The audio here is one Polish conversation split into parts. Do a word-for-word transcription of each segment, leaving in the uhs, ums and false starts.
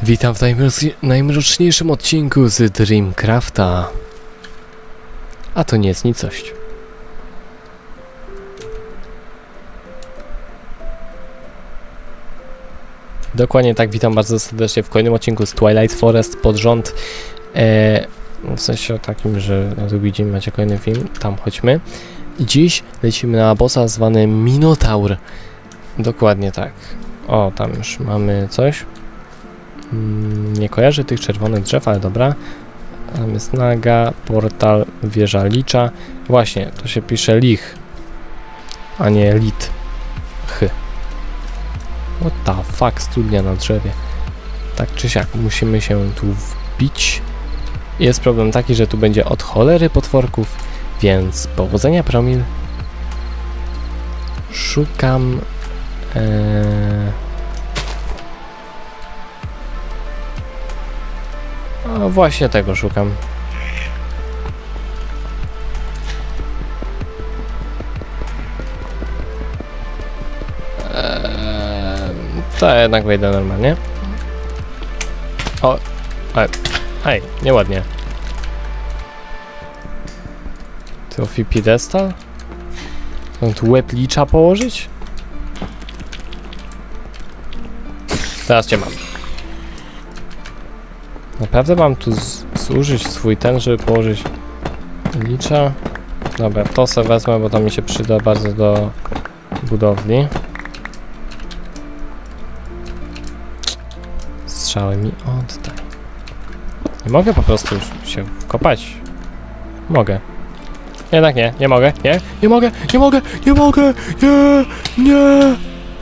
Witam w najmroc- najmroczniejszym odcinku z Dreamcrafta. A to nie jest nicość. Dokładnie tak, witam bardzo serdecznie w kolejnym odcinku z Twilight Forest pod rząd. E, w sensie takim, że na drugi dzień macie kolejny film, tam chodźmy. I dziś lecimy na bossa zwany Minotaur. Dokładnie tak. O, tam już mamy coś. Mm, nie kojarzę tych czerwonych drzew, ale dobra. Tam jest naga, portal, wieża licza. Właśnie, to się pisze lich, a nie lit. Chy. What the fuck, studnia na drzewie. Tak czy siak, musimy się tu wbić. Jest problem taki, że tu będzie od cholery potworków, więc powodzenia, promil. Szukam... Ee... O, właśnie tego szukam. Eee, to jednak wejdę normalnie. O, ej, ej, nieładnie. Trophy pedestal? Mam tu łeb licza położyć? Teraz cię mam. Naprawdę mam tu z zużyć swój ten, żeby położyć licza. Dobra, to sobie wezmę, bo to mi się przyda bardzo do budowli. Strzały mi oddaj. Nie mogę po prostu się kopać. Mogę. Jednak nie, nie mogę, nie, nie mogę, nie mogę, nie mogę, nie, nie.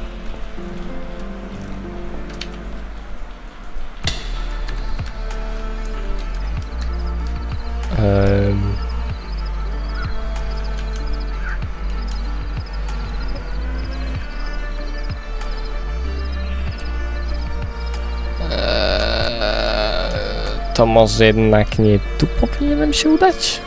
Um. Eee, to może jednak nie tu powinienem się udać?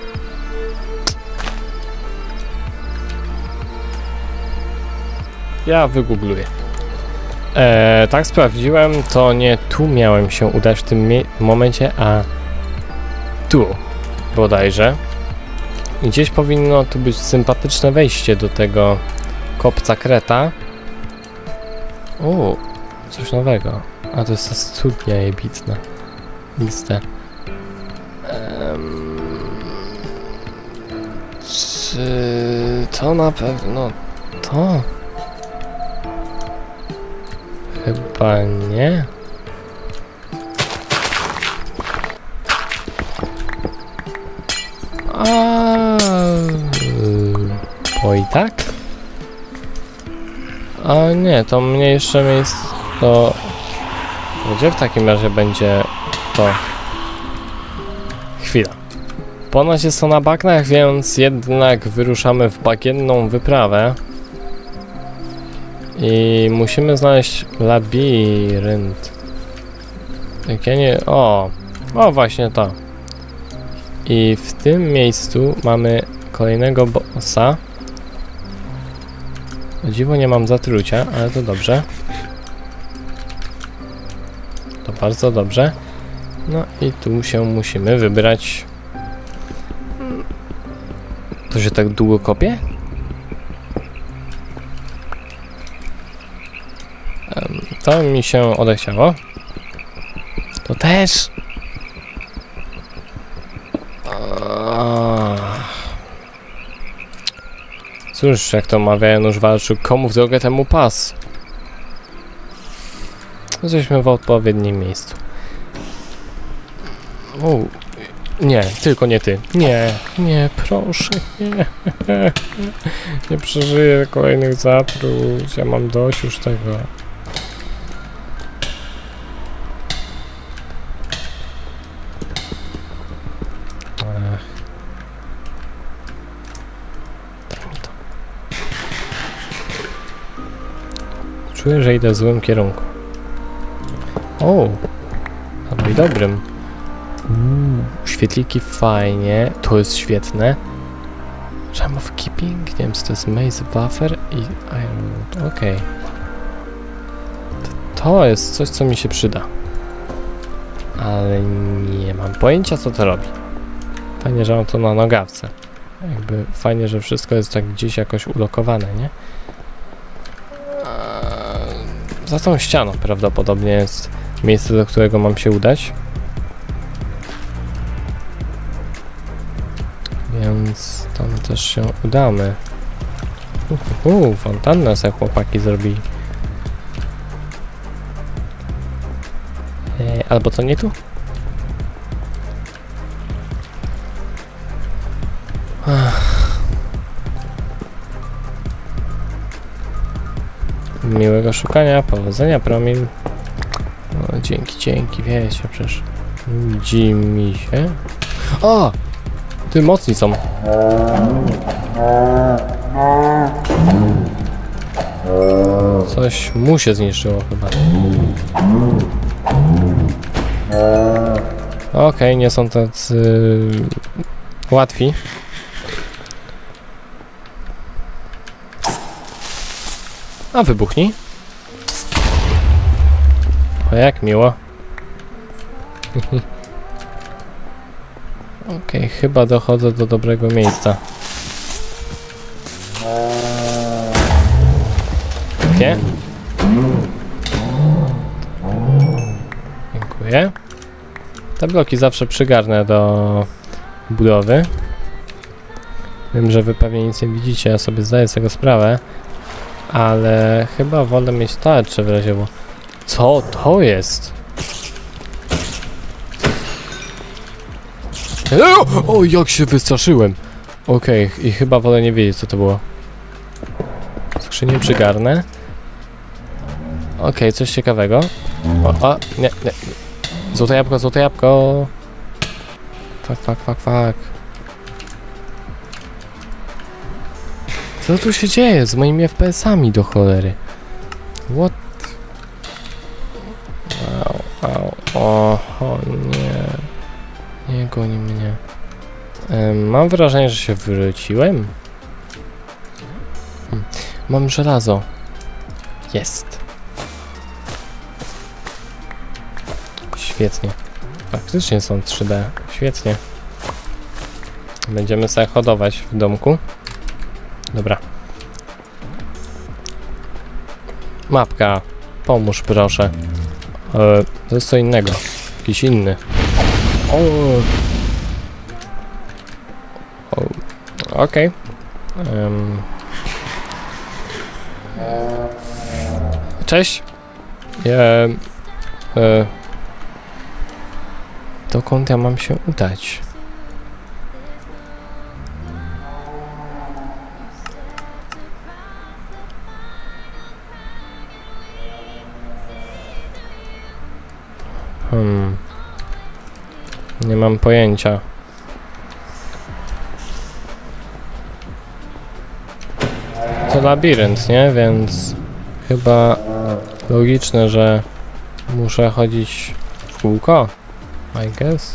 Ja wygoogluję. Eee, tak sprawdziłem, to nie tu miałem się udać w tym momencie, a tu bodajże. I gdzieś powinno tu być sympatyczne wejście do tego kopca kreta. O, coś nowego. A to jest ta studnia jebitna. Listę. Um, czy to na pewno to? Chyba nie. A, bo i tak? A nie, to mniejsze miejsce to... Gdzie w takim razie będzie to? Chwila. Ponoć jest to na bagnach, więc jednak wyruszamy w bagienną wyprawę. I musimy znaleźć labirynt. Jak ja nie... O! O, właśnie to. I w tym miejscu mamy kolejnego bossa. O dziwo nie mam zatrucia, ale to dobrze. To bardzo dobrze. No i tu się musimy wybrać. To się tak długo kopie? Um, to mi się odechciało. To też! Cóż, jak to mawiają, już walczył, komu w drogę temu pas. Jesteśmy w odpowiednim miejscu. O, nie, tylko nie ty. Nie, nie, proszę, nie. Nie przeżyję kolejnych zatruć, ja mam dość już tego. Czuję, że idę w złym kierunku. O! Albo i dobrym. Uuu, świetliki fajnie. To jest świetne. Time of Keeping? Nie wiem, co to jest. Maze Buffer i Iron. Okej. Okay. To jest coś, co mi się przyda. ale nie mam pojęcia, co to robi. Fajnie, że mam to na nogawce. Jakby fajnie, że wszystko jest tak gdzieś jakoś ulokowane, nie? Za tą ścianą prawdopodobnie jest miejsce, do którego mam się udać. Więc tam też się udamy. Uuu, fontannę sobie chłopaki zrobili. Eee, albo co nie tu? Ach. Miłego szukania, powodzenia, Promil. O, dzięki, dzięki, wiecie, przecież nudzi mi się. O! Ty mocni są. Coś mu się zniszczyło chyba. Okej, okay, nie są tacy łatwi. A wybuchnij. O, jak miło. Okej, okay, chyba dochodzę do dobrego miejsca. Okej. Okay. Dziękuję. Te bloki zawsze przygarnę do budowy. Wiem, że wy pewnie nic nie widzicie, ja sobie zdaję z tego sprawę. Ale chyba wolę mieć tarczę w razie, bo... Co to jest? O, jak się wystraszyłem! Okej, okay, i chyba wolę nie wiedzieć, co to było. Skrzynię przygarnę. Okej, okay, coś ciekawego. O, a, nie, nie. Złote jabłko, złote jabłko! Fak, fak, fak, fak. Co tu się dzieje z moimi F P S-ami do cholery? What? Au, au, o, o nie. Nie goni mnie. Um, mam wrażenie, że się wróciłem. Hmm. Mam żelazo. Jest. Świetnie. Faktycznie są trzy D. Świetnie. Będziemy sobie hodować w domku. Dobra. Mapka. Pomóż proszę. E, to jest co innego. Jakiś inny. O. o. Okej. Okay. Um. Cześć. Ja, e, dokąd ja mam się udać? Hmm. Nie mam pojęcia. To labirynt, nie? Więc chyba logiczne, że muszę chodzić w kółko. I guess.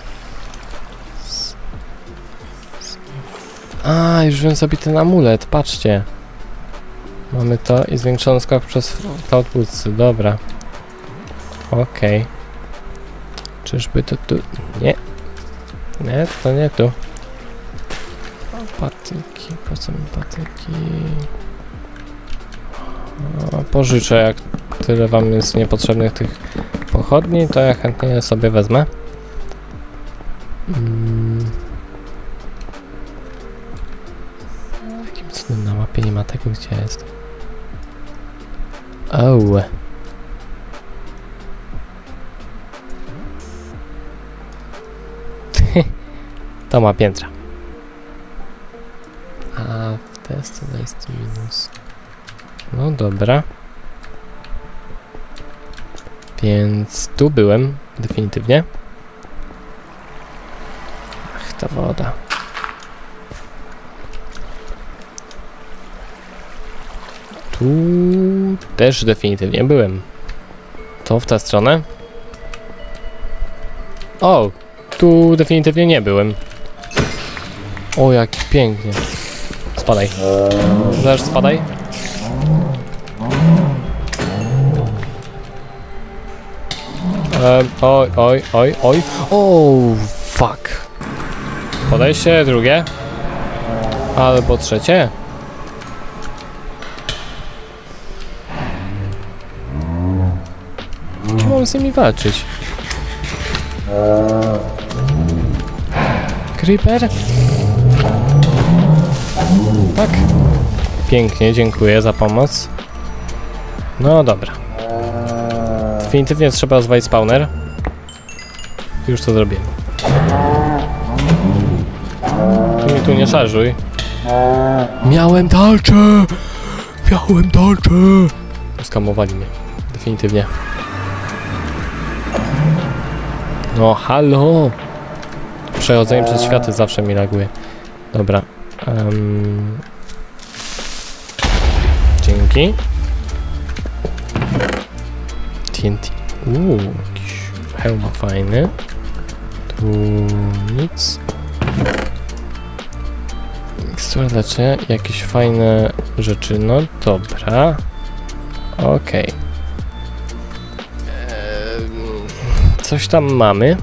A, już wiem sobie ten amulet, patrzcie. Mamy to i zwiększony skok przez cloudbootsy, dobra. Okej. Okay. Czyżby to tu... Nie. Nie, to nie tu. O, patyki, po co mi patyki? O, pożyczę, jak tyle wam jest niepotrzebnych tych pochodni, to ja chętnie sobie wezmę. Hmm. Jakim cudem na mapie nie ma tego, gdzie jest. Oh. To ma piętra. A w test to jest minus. No dobra. Więc tu byłem definitywnie. Ach, ta woda. Tu też definitywnie byłem. To w tę stronę. O! Tu definitywnie nie byłem. O, jak pięknie. Spadaj. Też spadaj. E, oj, oj, oj, oj. O, fuck. Podejście drugie. Albo trzecie. Jak mam z nimi walczyć? Creeper? Tak. Pięknie, dziękuję za pomoc. No dobra. Definitywnie trzeba rozwalić spawner. Już to zrobiłem. Tu mi tu nie szarżuj. Miałem tarczę! Miałem tarczę! Skamowali mnie. Definitywnie. No halo! Przechodzenie przez światy zawsze mi laguje. Dobra. Um. Dzięki. T N T. Uuu, jakiś hełm fajny. Tu nic. Mikstura leczenia, jakieś fajne rzeczy. No dobra. Okej. Okay. Eee, coś tam mamy.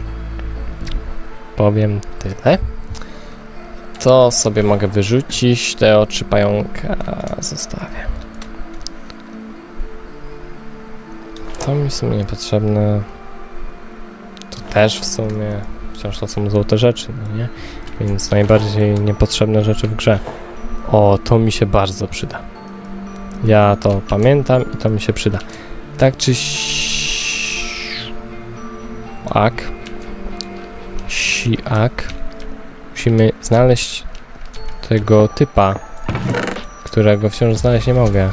Powiem tyle. To sobie mogę wyrzucić. Te oczy pająka zostawię. To mi w sumie niepotrzebne. To też w sumie. Wciąż to są złote rzeczy, no nie? Więc najbardziej niepotrzebne rzeczy w grze. O, to mi się bardzo przyda. Ja to pamiętam i to mi się przyda. Tak czy siak. Siak. Musimy znaleźć tego typa, którego wciąż znaleźć nie mogę.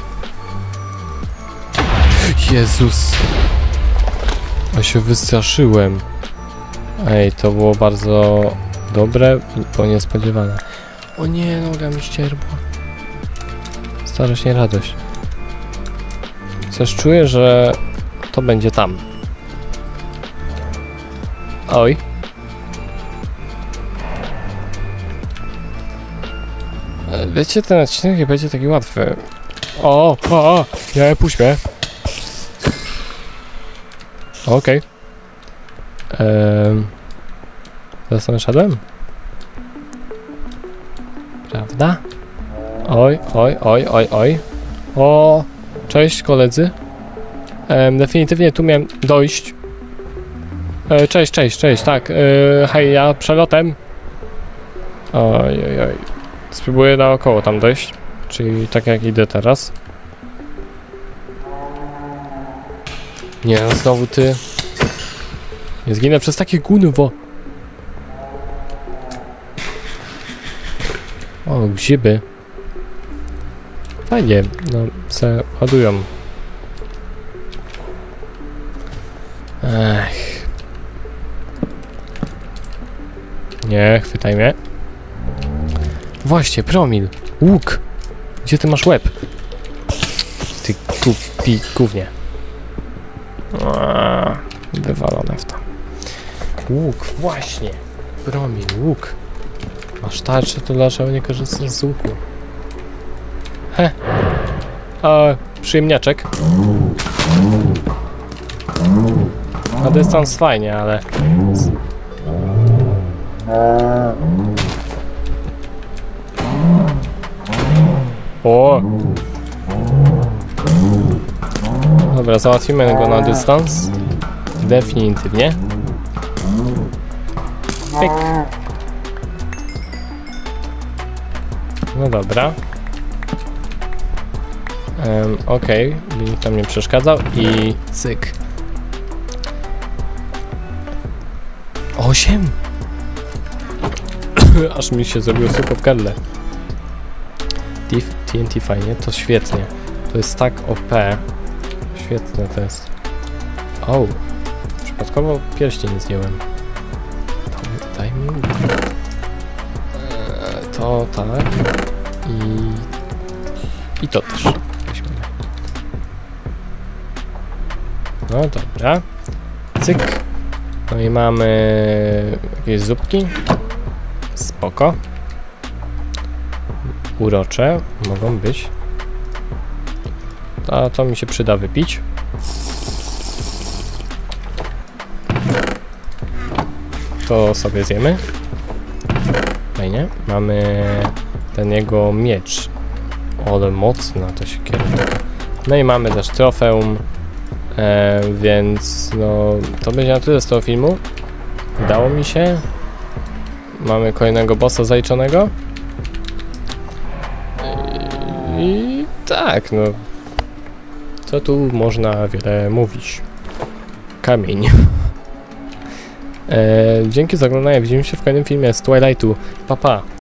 Jezus! Ja się wystraszyłem. Ej, to było bardzo dobre, bo niespodziewane. O nie, noga mi ścierbła. Strasznie radość. Coś czuję, że to będzie tam. Oj. Wiecie, ten odcinek nie będzie taki łatwy. O, o, nie, puść mnie. Okej. Okay. Um, Teraz tam szedłem? Prawda? Oj, oj, oj, oj, oj. O, cześć koledzy. Um, definitywnie tu miałem dojść. E, cześć, cześć, cześć, tak. E, hej, ja przelotem. Oj, oj, oj. Spróbuję naokoło tam dojść. Czyli tak jak idę teraz. Nie, no znowu ty. Nie zginę przez takie gunwo. O, grzyby. Fajnie, no se ładują. Ech. Nie, chwytaj mnie. Właśnie, promil. Łuk. Gdzie ty masz łeb? Ty kupi gównie. Aaaa, wywalone w to. Łuk, właśnie. Promil, łuk. Masz tarczę, to dlaczego nie korzystasz z łuku? He. A, przyjemniaczek. Na dystans fajnie, ale... O! Dobra, załatwimy go na dystans. Definitywnie. Pyk. No dobra. Um, Okej, okay. Nikt tam nie przeszkadzał i cyk. Osiem! Aż mi się zrobiło sucho w gardle. T N T fajnie, to świetnie. To jest tak O P. Świetne to jest. O! Przypadkowo pierścień zdjąłem. To, daj mi łuk. Eee, to tak. I... I to też. Weźmy. No dobra. Cyk. No i mamy jakieś zupki. Spoko. Urocze mogą być. A to mi się przyda wypić. to sobie zjemy. Fajnie. Mamy ten jego miecz. Ale mocna to się kieruje. No i mamy też trofeum. E, więc no to będzie na tyle z tego filmu. Udało mi się. Mamy kolejnego bossa zaliczonego. I, i tak, no. Co tu można wiele mówić? Kamień. E, dzięki za oglądanie. Widzimy się w kolejnym filmie z Twilightu. Pa, pa.